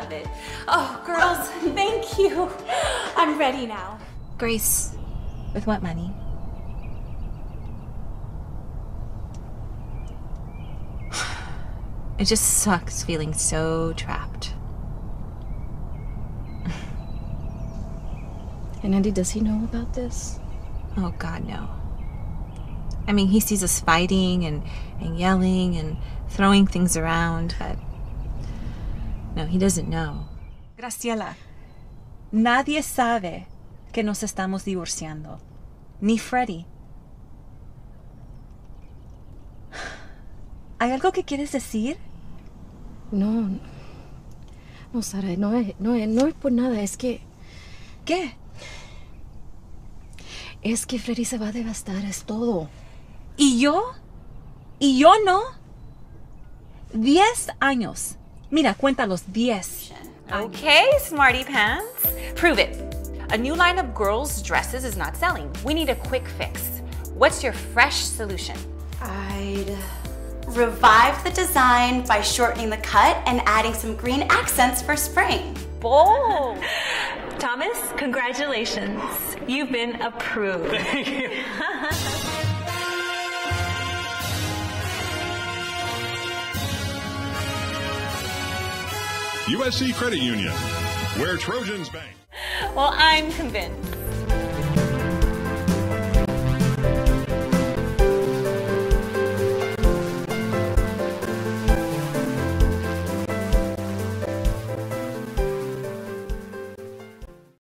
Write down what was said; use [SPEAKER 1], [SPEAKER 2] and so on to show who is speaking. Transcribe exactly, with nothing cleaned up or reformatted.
[SPEAKER 1] love it. Oh, girls, thank you. I'm ready now.
[SPEAKER 2] Grace, with what money? It just sucks feeling so trapped.
[SPEAKER 3] And Andy, does he know about this?
[SPEAKER 2] Oh, God, no. I mean, he sees us fighting and, and yelling and throwing things around, but no, he doesn't know.
[SPEAKER 4] Graciela, nadie sabe que nos estamos divorciando. Ni Freddie. ¿Hay algo que quieres decir?
[SPEAKER 3] No, no, Sara, no es, no es, no es por nada, es que...
[SPEAKER 4] ¿Qué?
[SPEAKER 3] Es que Freddie se va a devastar, es todo.
[SPEAKER 4] ¿Y yo? ¿Y yo no? Diez años. Mira, cuéntalos, diez.
[SPEAKER 1] Okay, smarty pants. Prove it. A new line of girls' dresses is not selling. We need a quick fix. What's your fresh solution?
[SPEAKER 5] I'd revive the design by shortening the cut and adding some green accents for spring.
[SPEAKER 1] Bold.
[SPEAKER 6] Thomas, congratulations. You've been approved.
[SPEAKER 7] Thank you. U S C Credit Union, where Trojans bank.
[SPEAKER 1] Well, I'm convinced.